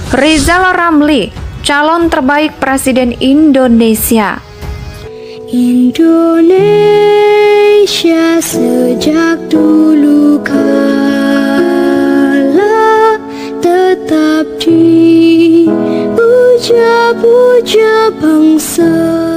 Rizal Ramli, calon terbaik Presiden Indonesia. Indonesia sejak dulu kala tetap dipuja-puja bangsa.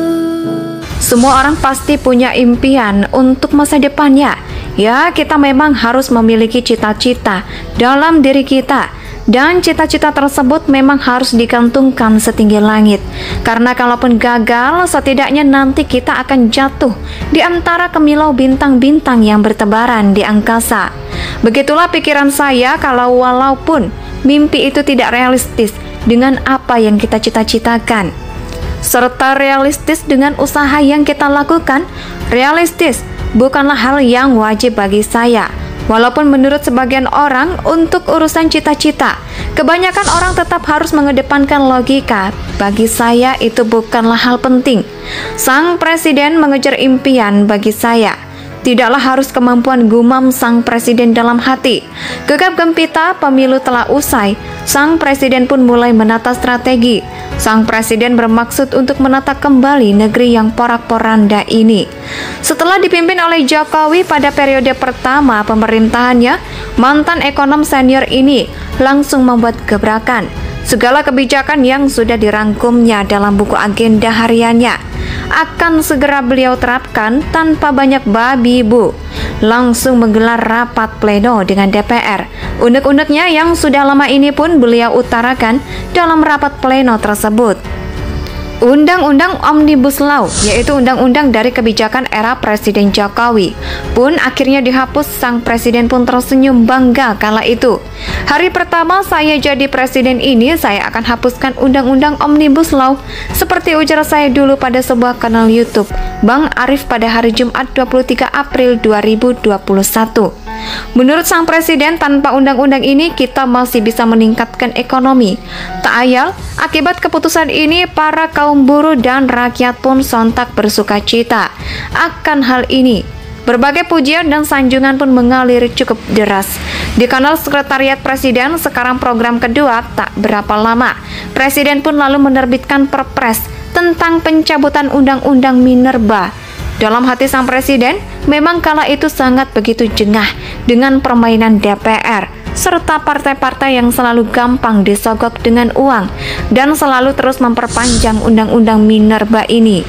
Semua orang pasti punya impian untuk masa depannya. Ya, kita memang harus memiliki cita-cita dalam diri kita. Dan cita-cita tersebut memang harus digantungkan setinggi langit. Karena kalaupun gagal, setidaknya nanti kita akan jatuh di antara kemilau bintang-bintang yang bertebaran di angkasa. Begitulah pikiran saya kalau walaupun mimpi itu tidak realistis dengan apa yang kita cita-citakan, serta realistis dengan usaha yang kita lakukan, realistis bukanlah hal yang wajib bagi saya. Walaupun menurut sebagian orang untuk urusan cita-cita, kebanyakan orang tetap harus mengedepankan logika. Bagi saya itu bukanlah hal penting. Sang presiden mengejar impian bagi saya tidaklah harus kemampuan gumam sang presiden dalam hati. Gegap gempita pemilu telah usai, sang presiden pun mulai menata strategi. Sang presiden bermaksud untuk menata kembali negeri yang porak-poranda ini. Setelah dipimpin oleh Jokowi pada periode pertama pemerintahannya, mantan ekonom senior ini langsung membuat gebrakan. Segala kebijakan yang sudah dirangkumnya dalam buku agenda hariannya akan segera beliau terapkan tanpa banyak babi bu. Langsung menggelar rapat pleno dengan DPR. Unek-uneknya yang sudah lama ini pun beliau utarakan dalam rapat pleno tersebut. Undang-Undang Omnibus Law, yaitu undang-undang dari kebijakan era Presiden Jokowi, pun akhirnya dihapus. Sang presiden pun tersenyum bangga kala itu. Hari pertama saya jadi presiden ini, saya akan hapuskan undang-undang Omnibus Law, seperti ujar saya dulu pada sebuah kanal YouTube Bang Arif pada hari Jumat 23 April 2021. Menurut sang presiden, tanpa undang-undang ini kita masih bisa meningkatkan ekonomi. Tak ayal, akibat keputusan ini para kaum buruh dan rakyat pun sontak bersuka cita akan hal ini. Berbagai pujian dan sanjungan pun mengalir cukup deras. Di kanal Sekretariat Presiden, sekarang program kedua tak berapa lama, Presiden pun lalu menerbitkan perpres tentang pencabutan Undang-Undang Minerba. Dalam hati sang presiden, memang kala itu sangat begitu jengah dengan permainan DPR, serta partai-partai yang selalu gampang disogok dengan uang, dan selalu terus memperpanjang Undang-Undang Minerba ini.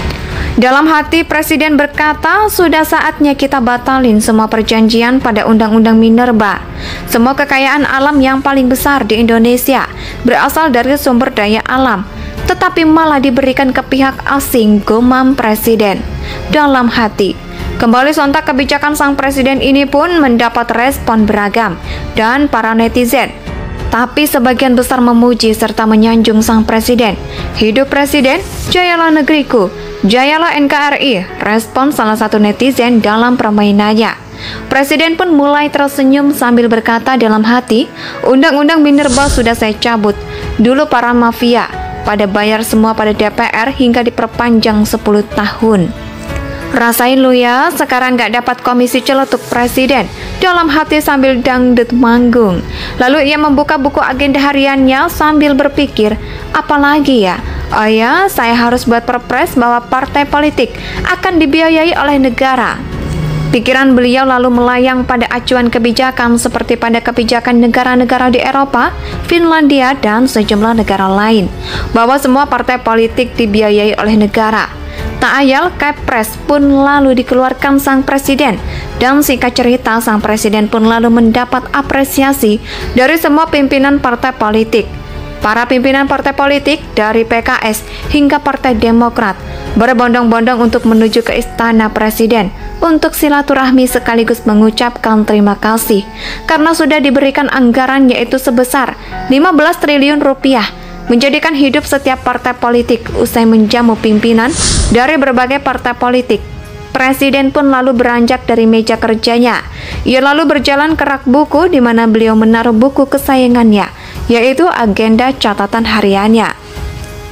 Dalam hati presiden berkata, sudah saatnya kita batalin semua perjanjian pada Undang-Undang Minerba. Semua kekayaan alam yang paling besar di Indonesia berasal dari sumber daya alam, tetapi malah diberikan ke pihak asing, gumam presiden. Dalam hati, kembali sontak kebijakan sang presiden ini pun mendapat respon beragam dan para netizen. Tapi sebagian besar memuji serta menyanjung sang presiden. Hidup presiden, jayalah negeriku, jayalah NKRI, respon salah satu netizen dalam permainannya. Presiden pun mulai tersenyum sambil berkata dalam hati, Undang-Undang Minerba sudah saya cabut. Dulu para mafia pada bayar semua pada DPR hingga diperpanjang 10 tahun. Rasain lu ya, sekarang gak dapat komisi celetuk presiden. Dalam hati sambil dangdut manggung. Lalu ia membuka buku agenda hariannya sambil berpikir, apalagi ya? Oh ya, saya harus buat perpres bahwa partai politik akan dibiayai oleh negara. Pikiran beliau lalu melayang pada acuan kebijakan seperti pada kebijakan negara-negara di Eropa, Finlandia, dan sejumlah negara lain, bahwa semua partai politik dibiayai oleh negara. Tak ayal, Kepres pun lalu dikeluarkan sang presiden, dan singkat cerita sang presiden pun lalu mendapat apresiasi dari semua pimpinan partai politik. Para pimpinan partai politik dari PKS hingga Partai Demokrat berbondong-bondong untuk menuju ke istana presiden untuk silaturahmi sekaligus mengucapkan terima kasih karena sudah diberikan anggaran yaitu sebesar 15 triliun rupiah menjadikan hidup setiap partai politik. Usai menjamu pimpinan dari berbagai partai politik, Presiden pun lalu beranjak dari meja kerjanya. Ia lalu berjalan ke rak buku di mana beliau menaruh buku kesayangannya, yaitu agenda catatan hariannya.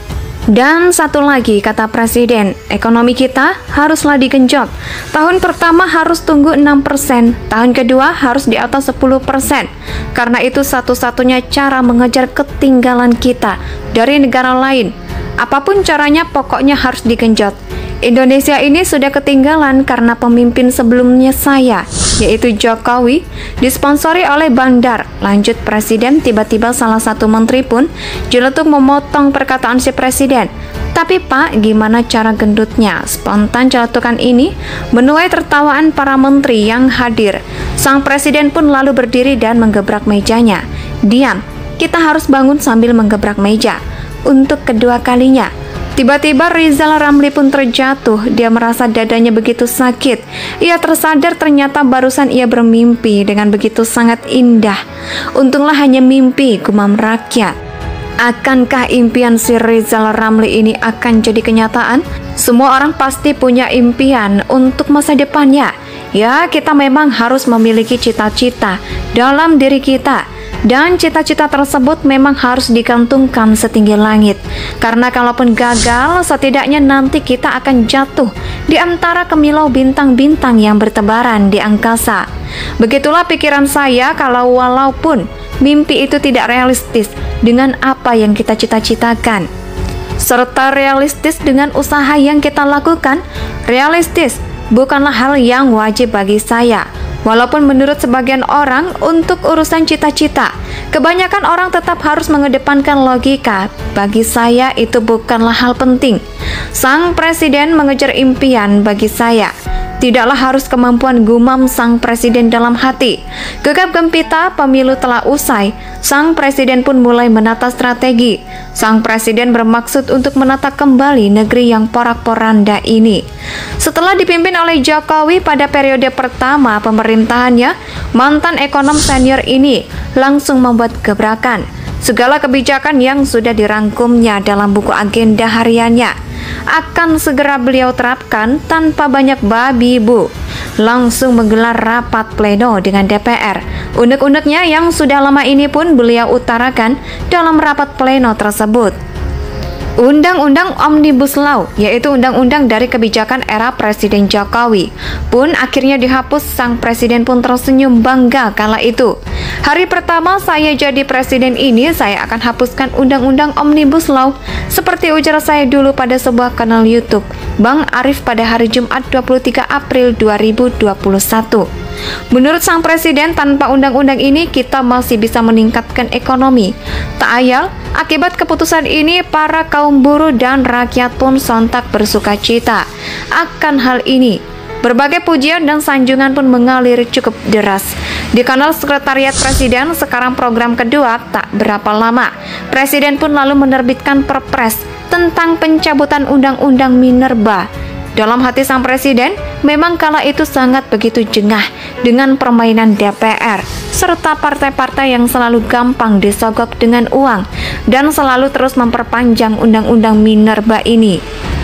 Dan satu lagi kata Presiden, ekonomi kita haruslah digenjot. Tahun pertama harus tunggu 6%, tahun kedua harus di atas 10%. Karena itu satu-satunya cara mengejar ketinggalan kita dari negara lain. Apapun caranya pokoknya harus digenjot. Indonesia ini sudah ketinggalan karena pemimpin sebelumnya saya, yaitu Jokowi, disponsori oleh Bandar. Lanjut Presiden, tiba-tiba salah satu menteri pun jeletuk memotong perkataan si Presiden. Tapi Pak, gimana cara gendutnya? Spontan celetukan ini menuai tertawaan para menteri yang hadir. Sang Presiden pun lalu berdiri dan menggebrak mejanya. Diam, kita harus bangun sambil menggebrak meja. Untuk kedua kalinya. Tiba-tiba Rizal Ramli pun terjatuh. Dia merasa dadanya begitu sakit. Ia tersadar ternyata barusan ia bermimpi dengan begitu sangat indah. Untunglah hanya mimpi, gumam rakyat. Akankah impian si Rizal Ramli ini akan jadi kenyataan? Semua orang pasti punya impian untuk masa depannya. Ya, kita memang harus memiliki cita-cita dalam diri kita. Dan cita-cita tersebut memang harus digantungkan setinggi langit. Karena kalaupun gagal, setidaknya nanti kita akan jatuh di antara kemilau bintang-bintang yang bertebaran di angkasa. Begitulah pikiran saya kalau walaupun mimpi itu tidak realistis dengan apa yang kita cita-citakan, serta realistis dengan usaha yang kita lakukan, realistis bukanlah hal yang wajib bagi saya. Walaupun menurut sebagian orang untuk urusan cita-cita, kebanyakan orang tetap harus mengedepankan logika. Bagi saya itu bukanlah hal penting. Sang Presiden mengejar impian bagi saya. Tidaklah harus kemampuan, gumam sang Presiden dalam hati. Gegap gempita pemilu telah usai. Sang Presiden pun mulai menata strategi. Sang Presiden bermaksud untuk menata kembali negeri yang porak-poranda ini. Setelah dipimpin oleh Jokowi pada periode pertama pemerintahannya, mantan ekonom senior ini langsung membuat gebrakan. Segala kebijakan yang sudah dirangkumnya dalam buku agenda hariannya akan segera beliau terapkan tanpa banyak babi bu. Langsung menggelar rapat pleno dengan DPR. Unek-uneknya yang sudah lama ini pun beliau utarakan dalam rapat pleno tersebut. Undang-undang Omnibus Law, yaitu undang-undang dari kebijakan era Presiden Jokowi, pun akhirnya dihapus. Sang Presiden pun tersenyum bangga kala itu. Hari pertama saya jadi presiden ini, saya akan hapuskan undang-undang Omnibus Law, seperti ujar saya dulu pada sebuah kanal YouTube Bang Arif pada hari Jumat 23 April 2021. Menurut sang Presiden, tanpa undang-undang ini kita masih bisa meningkatkan ekonomi. Tak ayal, akibat keputusan ini para kaum buruh dan rakyat pun sontak bersukacita akan hal ini. Berbagai pujian dan sanjungan pun mengalir cukup deras. Di kanal Sekretariat Presiden, sekarang program kedua, tak berapa lama Presiden pun lalu menerbitkan perpres tentang pencabutan Undang-Undang Minerba. Dalam hati sang Presiden, memang kala itu sangat begitu jengah dengan permainan DPR, serta partai-partai yang selalu gampang disogok dengan uang, dan selalu terus memperpanjang Undang-Undang Minerba ini.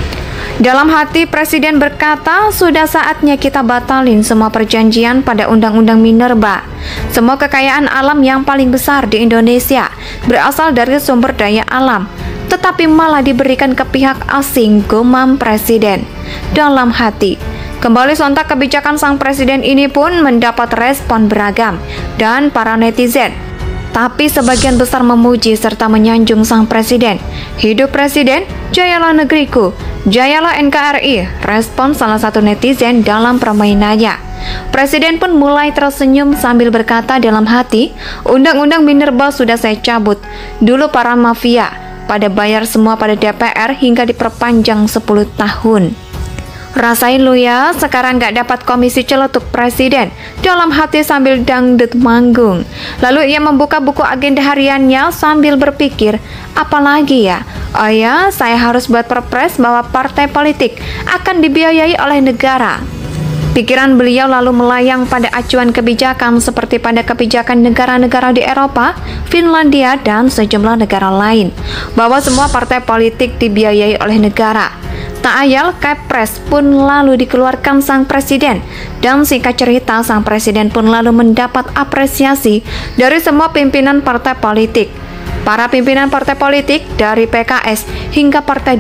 Dalam hati Presiden berkata, sudah saatnya kita batalin semua perjanjian pada Undang-Undang Minerba. Semua kekayaan alam yang paling besar di Indonesia berasal dari sumber daya alam, tetapi malah diberikan ke pihak asing, gumam Presiden. Dalam hati, kembali sontak kebijakan sang Presiden ini pun mendapat respon beragam dan para netizen. Tapi sebagian besar memuji serta menyanjung sang Presiden. Hidup Presiden, jayalah negeriku, jayalah NKRI, respon salah satu netizen dalam permainannya. Presiden pun mulai tersenyum sambil berkata dalam hati, Undang-Undang Minerba sudah saya cabut. Dulu para mafia pada bayar semua pada DPR hingga diperpanjang 10 tahun. Rasain lu ya, sekarang gak dapat komisi celetuk Presiden, dalam hati sambil dangdut manggung. Lalu ia membuka buku agenda hariannya sambil berpikir, apalagi ya? Oh ya, saya harus buat perpres bahwa partai politik akan dibiayai oleh negara. Pikiran beliau lalu melayang pada acuan kebijakan seperti pada kebijakan negara-negara di Eropa, Finlandia, dan sejumlah negara lain, bahwa semua partai politik dibiayai oleh negara. Tak ayal, Kepres pun lalu dikeluarkan sang Presiden, dan singkat cerita sang Presiden pun lalu mendapat apresiasi dari semua pimpinan partai politik. para pimpinan partai politik dari PKS hingga Partai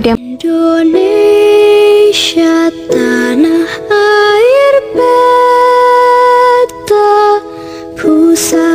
Indonesia tanah air beta pusat